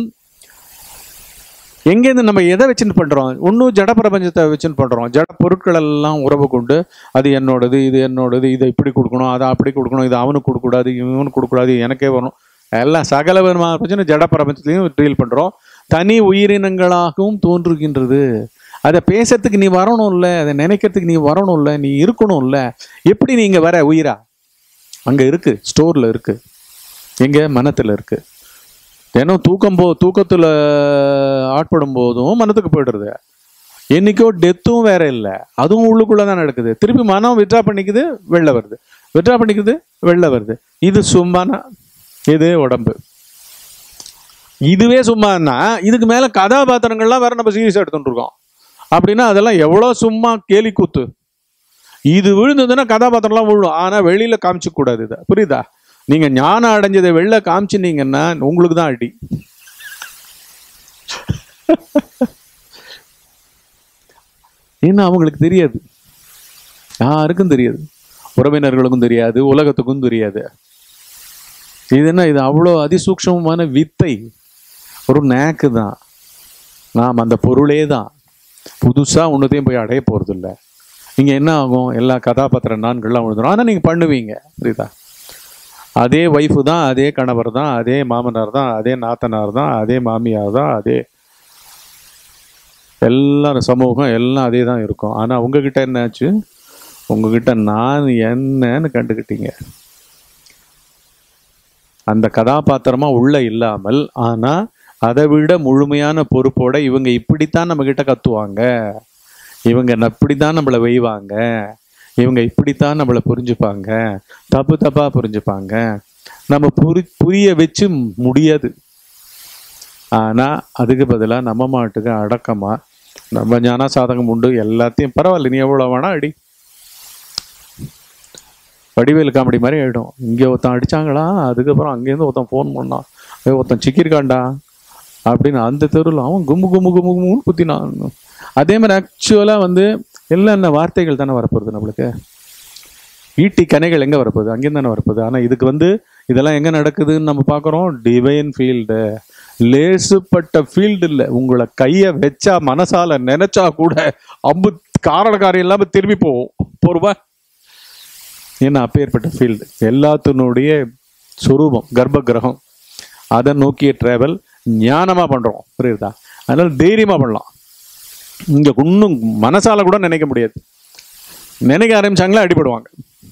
எங்கேருந்து நம்ம எதை வச்சுன்னு பண்றோம்? ஒன்னும் ஜட பிரபஞ்சத்தை வச்சுன்னு பண்றோம். ஜட பொருட்கள் எல்லாம் உறவு கொண்டு அது என்னோடது, இது என்னோடது, இதை இப்படி கொடுக்கணும், அதை அப்படி கொடுக்கணும், இது அவனுக்கு கொடுக்கூடாது, இவனுக்கு கொடுக்கூடாது, எனக்கே வரணும், எல்லாம் சகல விதமான பிரச்சனை ஜட பிரபஞ்சத்திலையும் டீல் பண்றோம். தனி உயிரினங்களாகவும் தோன்றுகின்றது. அதை பேசுறதுக்கு நீ வரணும் இல்லை, அதை நினைக்கிறதுக்கு நீ வரணும் இல்லை, நீ இருக்கணும் இல்லை. எப்படி நீங்க வர உயிரா? அங்க இருக்கு, ஸ்டோர்ல இருக்கு, எங்க மனத்துல இருக்கு. ஏன்னா தூக்கத்துல ஆட்படும் போதும் மனத்துக்கு போயிடுறது. என்னைக்கோ டெத்தும் வேற இல்லை, அதுவும் உள்ளுக்குள்ளதான் நடக்குது. திருப்பி மனம் வித்ரா பண்ணிக்குது, வெளில வருது, வித்ரா பண்ணிக்குது, வெளில வருது. இது சும்மானா? இது உடம்பு. இதுவே சும்மானா இதுக்கு மேல கதாபாத்திரங்கள்லாம் வேற நம்ம சீரியஸா எடுத்துட்டு இருக்கோம். அப்படின்னா அதெல்லாம் எவ்வளவு சும்மா கேலி கூத்து. இது விழுந்ததுன்னா கதாபாத்திரம்லாம் விழும், ஆனா வெளியில காமிச்சு கூடாது. இதை புரியுதா? நீங்க ஞானம் அடைஞ்சதை வெளில காமிச்சுனீங்கன்னா உங்களுக்கு தான் அடி. ஏன்னா அவங்களுக்கு தெரியாது, யாருக்கும் தெரியாது, உறவினர்களுக்கும் தெரியாது, உலகத்துக்கும் தெரியாது. இது என்ன? இது அவ்வளோ அதிசூக்ஷமான வித்தை, ஒரு நேக்கு தான். நாம் அந்த பொருளே தான். புதுசா ஒன்றுத்தையும் போய் அடைய போறது இல்லை. நீங்க என்ன ஆகும்? எல்லா கதாபாத்திர நான்கள்லாம் விழுந்துடும். ஆனா நீங்க பண்ணுவீங்க. புரியுதா? அதே ஒய்ஃபு தான், அதே கணவர் தான், அதே மாமனார் தான், அதே நாத்தனார் தான், அதே மாமியார் தான், அதே எல்லாரும் சமூகம் எல்லாம் அதே தான் இருக்கும். ஆனா உங்ககிட்ட என்னாச்சு? உங்ககிட்ட நான் என்னன்னு கண்டுக்கிட்டீங்க. அந்த கதாபாத்திரமா உள்ள இல்லாமல், ஆனா அதை விட முழுமையான பொறுப்போட இவங்க இப்படித்தான் நம்ம கிட்ட கத்துவாங்க, இவங்க இப்படித்தான் நம்மளை வைவாங்க, இவங்க இப்படித்தான் நம்மளை புரிஞ்சுப்பாங்க, தப்பா புரிஞ்சுப்பாங்க, நம்ம புரிய வச்சு முடியாது. ஆனால் அதுக்கு பதிலாக நம்ம மாட்டுக்கு அடக்கமாக நம்ம ஞான சாதகம் உண்டு, எல்லாத்தையும் பரவாயில்ல நீ எவ்வளோ வேணா அடி. வடிவேலு காமெடி மாதிரி ஆகிடும். இங்கே ஒருத்தன் அடித்தாங்களா, அதுக்கப்புறம் அங்கேருந்து ஒருத்தன் ஃபோன் பண்ணான், ஒருத்தன் சிக்கியிருக்காண்டா அப்படின்னு அந்த தெருவில் அவன் கும்பு கும்பு கும்பு கும்புன்னு குத்தினான். அதே மாதிரி ஆக்சுவலாக வந்து எல்லாம் என்ன வார்த்தைகள் தானே வரப்போகுது நம்மளுக்கு. ஈட்டி கனைகள் எங்கே வரப்போகுது, அங்கேயும் தானே வரப்போகுது. ஆனால் இதுக்கு வந்து இதெல்லாம் எங்கே நடக்குதுன்னு நம்ம பார்க்குறோம். டிவைன் ஃபீல்டு, லேசுப்பட்ட ஃபீல்டு இல்லை. உங்களை கையை வச்சா மனசால நினைச்சா கூட அம்பு காரணக்காரம் இல்லாமல் திரும்பி போருவா. ஏன்னா அப்பேற்பட்ட ஃபீல்டு எல்லாத்தினுடைய சுரூபம் கர்ப்ப கிரகம். அதை நோக்கிய டிராவல் ஞானமாக பண்ணுறோம், புரியுதா? அதனால தைரியமாக பண்ணலாம். இங்கே இன்னும் மனசால கூட நினைக்க முடியாது. நினைக்க ஆரம்பிச்சாங்களே அடிபடுவாங்க.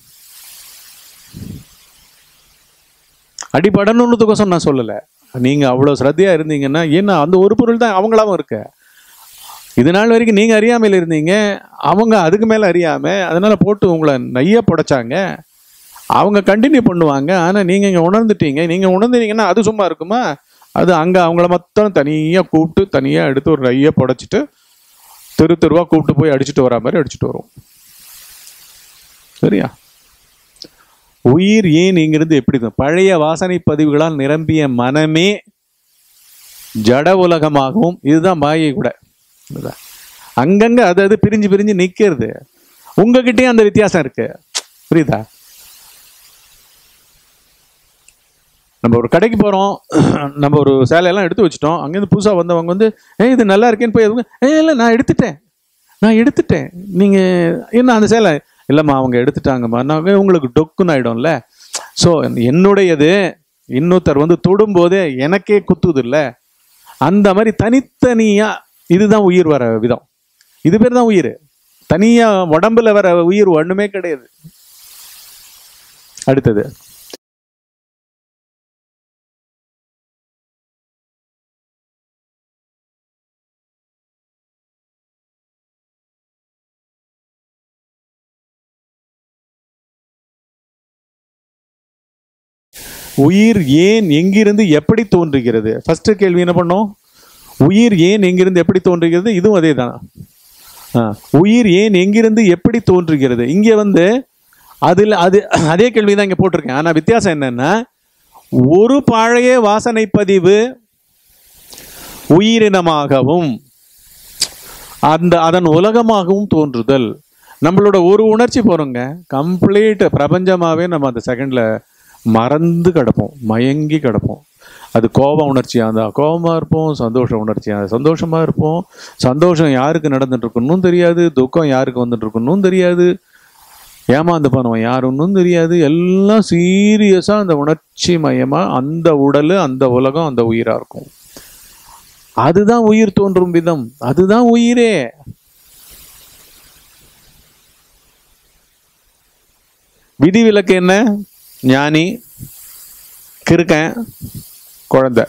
அடிபடணுன்றதுக்கோசம் நான் சொல்லலை, நீங்கள் அவ்வளோ ஸ்ரத்தையாக இருந்தீங்கன்னா, ஏன்னா அந்த ஒரு பொருள் தான் அவங்களாவும் இருக்க. இது நாள் வரைக்கும் நீங்கள் அறியாமையில் இருந்தீங்க, அவங்க அதுக்கு மேலே அறியாமல், அதனால் போட்டு உங்களை நைய புடைச்சாங்க. அவங்க கண்டினியூ பண்ணுவாங்க. ஆனால் நீங்கள் இங்கே உணர்ந்துட்டீங்க. நீங்கள் உணர்ந்தீங்கன்னா அது சும்மா இருக்குமா? அது அங்கே அவங்கள மொத்தம் தனியாக கூப்பிட்டு தனியாக எடுத்து ஒரு நையை புடைச்சிட்டு தெருவாக கூப்பிட்டு போய் அடிச்சுட்டு வரா மாதிரி அடிச்சுட்டு வரும். சரியா? உயிர் ஏன் இங்கிருந்து எப்படி பழைய வாசனை பதிவுகளால் நிரம்பிய மனமே ஜட உலகமாகவும், இதுதான் மாயை கூட. அங்கங்க அது பிரிஞ்சு பிரிஞ்சு நிக்கிறது. உங்ககிட்டயும் அந்த வித்தியாசம் இருக்கு, புரியுதா? நம்ம ஒரு கடைக்கு போறோம், நம்ம ஒரு சேலையெல்லாம் எடுத்து வச்சுட்டோம். அங்கேருந்து புதுசாக வந்தவங்க வந்து இது நல்லா இருக்கேன்னு போய் இல்லை நான் எடுத்துட்டேன் நீங்க என்ன அந்த சேலை இல்லைம்மா அவங்க எடுத்துட்டாங்கம்மா, நான் உங்களுக்கு டொக்குன்னு ஆயிடும்ல. ஸோ என்னுடையது இன்னொருத்தர் வந்து தொடும்போதே எனக்கே குத்துது இல்லை, அந்த மாதிரி தனித்தனியா இதுதான் உயிர் வர விதம். இது பேர் தான் உயிர். தனியா உடம்புல வர உயிர் ஒண்ணுமே கிடையாது. அடுத்தது உயிர் ஏன் எங்கிருந்து எப்படி தோன்றுகிறது. ஃபர்ஸ்ட் கேள்வி என்ன பண்ணோம்? உயிர் ஏன் எங்கிருந்து எப்படி தோன்றுகிறது. இதுவும் அதே தான். உயிர் ஏன் எங்கிருந்து எப்படி தோன்றுகிறது. இங்க வந்து அதுல அதே கேள்விதான் இங்க போட்டிருக்கேன். ஆனா வித்தியாசம் என்னன்னா, ஒரு பழைய வாசனை பதிவு உயிரினமாகவும் அதன் உலகமாகவும் தோன்றுதல். நம்மளோட ஒரு உணர்ச்சி போறோங்க, கம்ப்ளீட் பிரபஞ்சமாவே நம்ம அந்த செகண்ட்ல மறந்து கிடப்போம், மயங்கி கிடப்போம். அது கோப உணர்ச்சியாக இருந்தால் கோபமாக இருப்போம், சந்தோஷ உணர்ச்சியாக சந்தோஷமாக இருப்போம். சந்தோஷம் யாருக்கு நடந்துட்டு இருக்குன்னு தெரியாது, துக்கம் யாருக்கு வந்துட்டு இருக்குன்னு தெரியாது, ஏமாந்து போனவன் யாருன்னு தெரியாது. எல்லாம் சீரியஸாக அந்த உணர்ச்சி மயமாக அந்த உடல், அந்த உலகம், அந்த உயிராக இருக்கும். அதுதான் உயிர் தோன்றும் விதம், அதுதான் உயிரே. விதிவிலக்கு என்ன? ஞானி, கிறுக்கன், குழந்தை.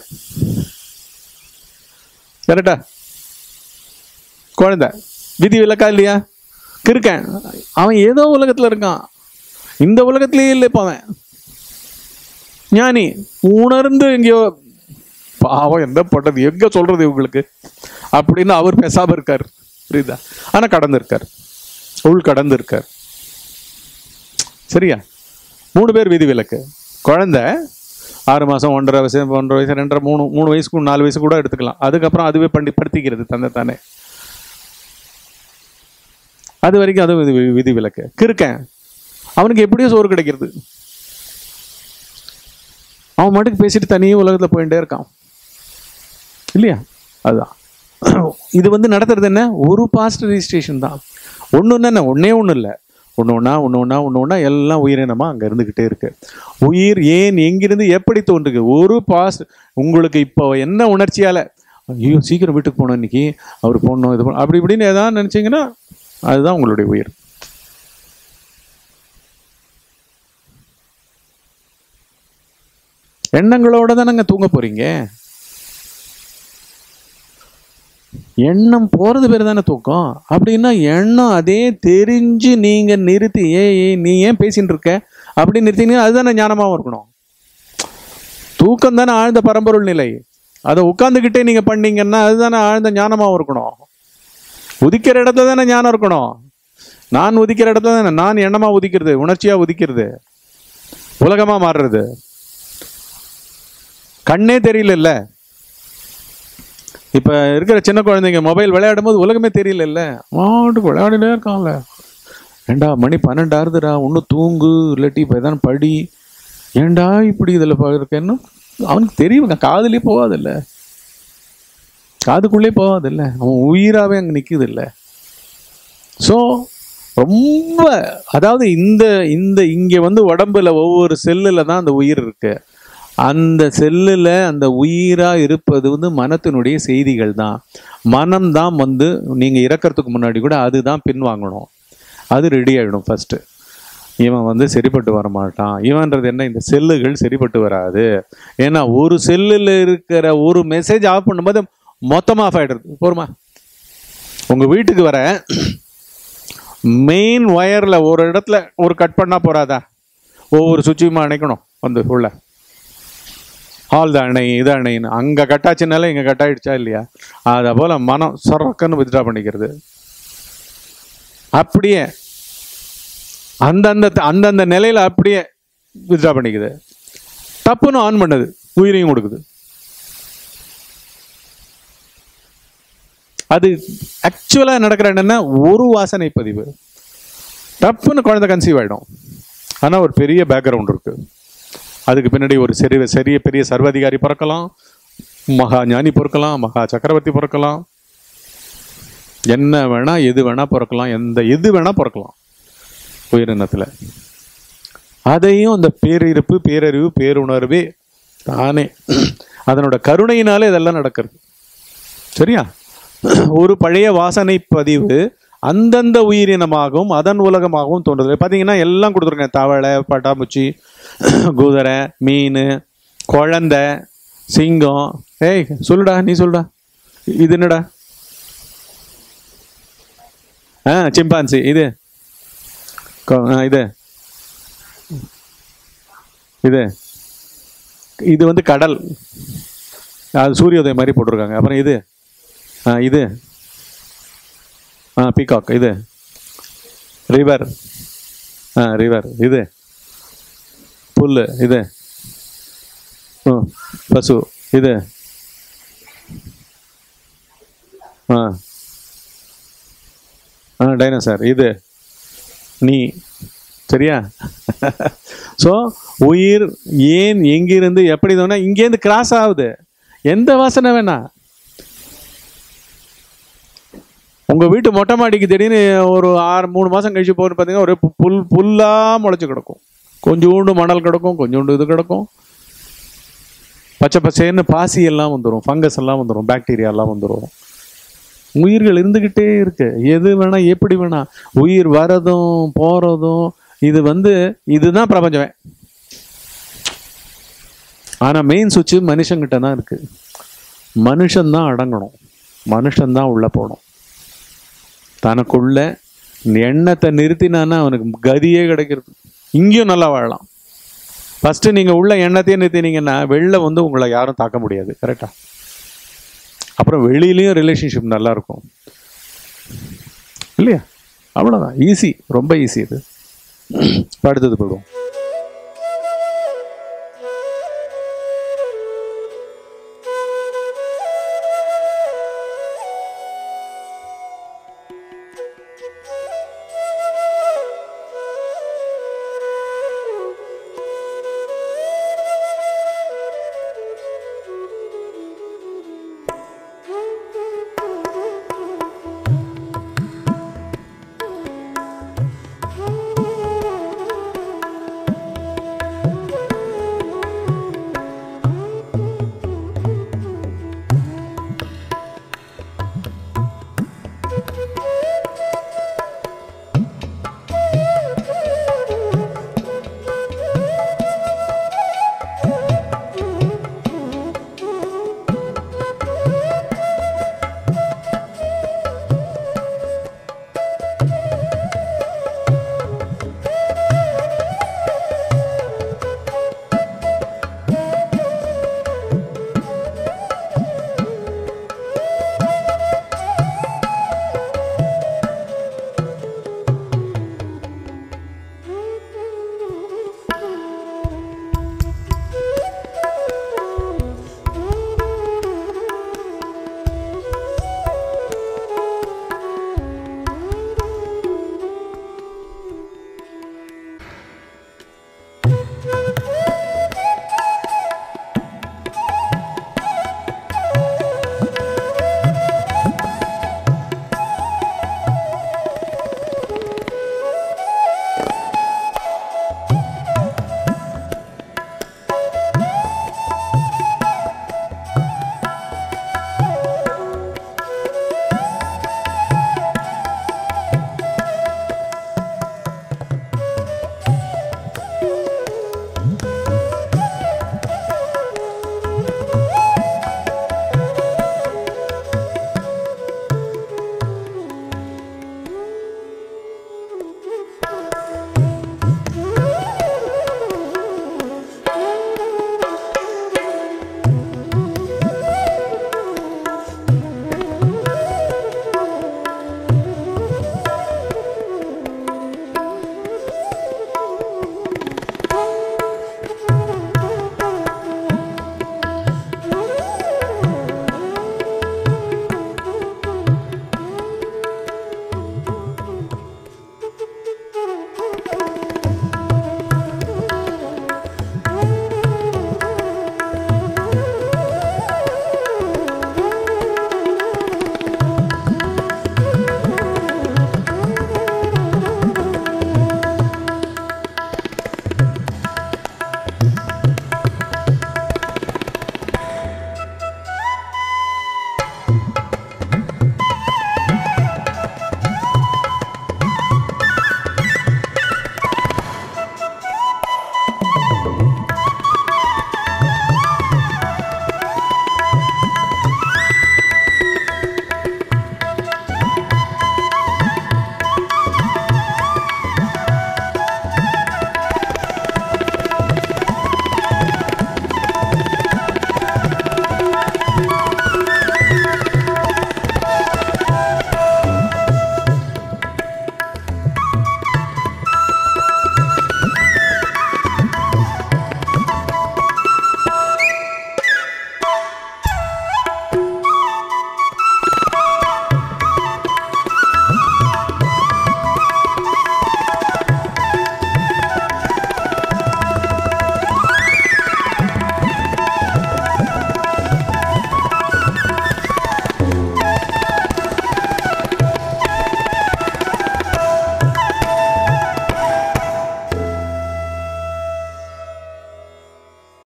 கரெக்டா? குழந்தை விதி விலக்கா இல்லையா? கிறுக்கன் அவன் ஏதோ உலகத்துல இருக்கான், இந்த உலகத்திலேயே இல்லை. இப்ப அவன் ஞானி உணர்ந்து எங்கேயோ, பாவம் என்ன பண்றது, எங்க சொல்றது இவங்களுக்கு அப்படின்னு அவர் பேசாம இருக்காரு, புரியுதா? ஆனா கடந்து இருக்கார், உள் கடந்து இருக்கார். சரியா? 3 பேர் விதி விலக்கு. குழந்தை 6 மாதம், 1.5 வயசு, 1.5 வயசு, 2.5, 3 வயசுக்கு 4 வயசு கூட எடுத்துக்கலாம். அதுக்கப்புறம் அதுவே படுத்திக்கிறது தன்னை தானே. அது வரைக்கும் அது விதி விலக்கு. கிறுக்கன் அவனுக்கு எப்படியோ சோறு கிடைக்கிறது, அவன் மட்டும் பேசிட்டு தனியே உலகத்தில் போயிட்டே இருக்கான் இல்லையா? அதுதான் இது வந்து நடத்துறது என்ன? ஒரு பாஸ்ட் ரிஜிஸ்ட்ரேஷன் தான். ஒன்னே ஒன்று இல்லை, ஒன்று எல்லாம் உயிரினமா அங்கே இருந்துக்கிட்டே இருக்கு. உயிர் ஏன் எங்கிருந்து எப்படி தோன்றுது? ஒரு பாஸ்ட் உங்களுக்கு இப்போ என்ன உணர்ச்சியால, ஐயோ சீக்கிரம் வீட்டுக்கு போகணும், இன்னைக்கு அவர் போகணும், இது அப்படி இப்படின்னு ஏதாவது நினைச்சீங்கன்னா அதுதான் உங்களுடைய உயிர். எண்ணங்களோட தான் நாங்கள் தூங்க போறீங்க. எண்ணம் போறது பேர் தானே தூக்கம். அப்படின்னா எண்ணம் அதே தெரிஞ்சு நீங்க நிறுத்தி, நீ ஏன் பேசிட்டு இருக்க அப்படின்னு நிறுத்தினீங்க, அதுதானே ஞானமாகவும் இருக்கணும். தூக்கம் தானே ஆழ்ந்த பரம்பொருள் நிலை. அதை உட்காந்துக்கிட்டே நீங்க பண்ணீங்கன்னா அதுதானே ஆழ்ந்த ஞானமாகவும் இருக்கணும். உதிக்கிற இடத்துல தானே ஞானம் இருக்கணும். நான் உதிக்கிற இடத்துல தானே, நான் எண்ணமா உதிக்கிறது, உணர்ச்சியா உதிக்கிறது, உலகமா மாறுறது. கண்ணே தெரியல. இப்ப இருக்கிற சின்ன குழந்தைங்க மொபைல் விளையாடும் போது உலகமே தெரியல. மாட்டுக்கு விளையாடினே இருக்கான்ல. 2 மணி 12 ஆகுதுடா, ஒன்னும் தூங்கு, இல்லாட்டி இப்போ எதாவது படி. ஏண்டா இப்படி இதில் இருக்கேன்னு அவனுக்கு தெரியும். காதுலேயே போகாதில்ல, காதுக்குள்ளே போகாதில்ல, அவன் உயிராகவே அங்கே நிற்குது இல்லை. ஸோ ரொம்ப, அதாவது இந்த இந்த இங்கே உடம்புல ஒவ்வொரு செல்லில் தான் அந்த உயிர் இருக்கு. அந்த செல்லில் அந்த உயிராக இருப்பது மனத்தினுடைய செய்திகள் தான். மனம்தான் நீங்கள் இறக்கிறதுக்கு முன்னாடி கூட அதுதான் பின்வாங்கணும். அது ரெடி ஆகிடும் ஃபஸ்ட்டு. இவன் சரிப்பட்டு வரமாட்டான். இவன்றது என்ன, இந்த செல்லுகள் சரிப்பட்டு வராது. ஏன்னா ஒரு செல்லில் இருக்கிற ஒரு மெசேஜ் ஆஃப் பண்ணும்போது மொத்தமாக ஆஃப் ஆகிடுறது. போருமா, உங்கள் வீட்டுக்கு வர மெயின் ஒயரில் ஒரு இடத்துல ஒரு கட் பண்ணால் போகாதா, ஒவ்வொரு சுவிட்சுமா அணைக்கணும். உள்ள ஹால் தான் அணை, இது அணைன்னு. அங்கே கட்டாச்சுனால இங்கே கட்டாயிடுச்சா இல்லையா? அதை போல் மனம் சொரக்கன்னு வித்ட்ரா பண்ணிக்கிறது. அப்படியே அந்தந்த நிலையில் அப்படியே வித்ட்ரா பண்ணிக்குது. தப்புன்னு ஆன் பண்ணுது, உயிரையும் கொடுக்குது. அது ஆக்சுவலாக நடக்கிற என்னன்னா, ஒரு வாசனை பதிவு. தப்புன்னு குழந்தை கன்சீவ் ஆகிடும். ஆனால் ஒரு பெரிய பேக்ரவுண்ட் இருக்கு. அதுக்கு பின்னாடி ஒரு சரிய பெரிய சர்வாதிகாரி பிறக்கலாம், மகா ஞானி பிறக்கலாம், மகா சக்கரவர்த்தி பிறக்கலாம், என்ன வேணா எது வேணா பிறக்கலாம், எது வேணா பிறக்கலாம் உயிரினத்தில். அதையும் அந்த பேரிருப்பு, பேரறிவு, பேருணர்வே தானே அதனோட கருணையினாலே இதெல்லாம் நடக்கிறது. சரியா? ஒரு பழைய வாசனை பதிவு அந்தந்த உயிரினமாகவும் அதன் உலகமாகவும் தோன்றுது. பார்த்தீங்கன்னா எல்லாம் கொடுத்துருக்கேன். தவளை, பட்டாம்பூச்சி, குதிரை, மீன், குழந்தை, சிங்கம். ஏய் சொல்லுடா, நீ சொல்லுடா, இது என்னடா? சிம்பான்சி, இது இது இது இது கடல், அது சூரியோதயம் மாதிரி போட்டிருக்காங்க. அப்புறம் இது இது பீகாக், இது ரிவர், ரிவர், இது புல்லு, இது பசு, இது டைனோசர், இது நீ. சரியா? ஸோ உயிர் ஏன் எங்கிருந்து எப்படி தோணா இங்கேருந்து கிராஸ் ஆகுது. எந்த வாசனை வேணா. உங்க வீட்டு மொட்டை மாடிக்கு திடீர்னு ஒரு 3 மாசம் கழிச்சு போன்னு பார்த்தீங்கன்னா ஒரே புல்லா முளைச்சு கிடக்கும். கொஞ்சோண்டு மணல் கிடக்கும், கொஞ்சோண்டு இது கிடக்கும். பச்சை பச்சைன்னு பாசி எல்லாம் வந்துடும், ஃபங்கஸ் எல்லாம் வந்துடும், பாக்டீரியா எல்லாம் வந்துடும். உயிர்கள் இருந்துகிட்டே இருக்கு. எது வேணா எப்படி வேணா உயிர் வரதும் போறதும். இது இதுதான் பிரபஞ்சமே. ஆனா மெயின் சுவிட்ச் மனுஷங்கிட்ட தான் இருக்கு. மனுஷன்தான் அடங்கணும், மனுஷன்தான் உள்ள போகணும். தனக்குள்ள எண்ணத்தை நிறுத்தினான்னா அவனுக்கு கதியே கிடைக்கிறது. இங்கேயும் நல்லா வாழலாம். ஃபர்ஸ்ட் நீங்க உள்ள எண்ணத்தையே நிறுத்தினீங்கன்னா வெளில உங்களை யாரும் தாக்க முடியாது. கரெக்டா? அப்புறம் வெளியிலையும் ரிலேஷன்ஷிப் நல்லா இருக்கும் இல்லையா? அவ்வளோதான். ஈஸி, ரொம்ப ஈஸி. இது அடுத்தது போடுவோம்.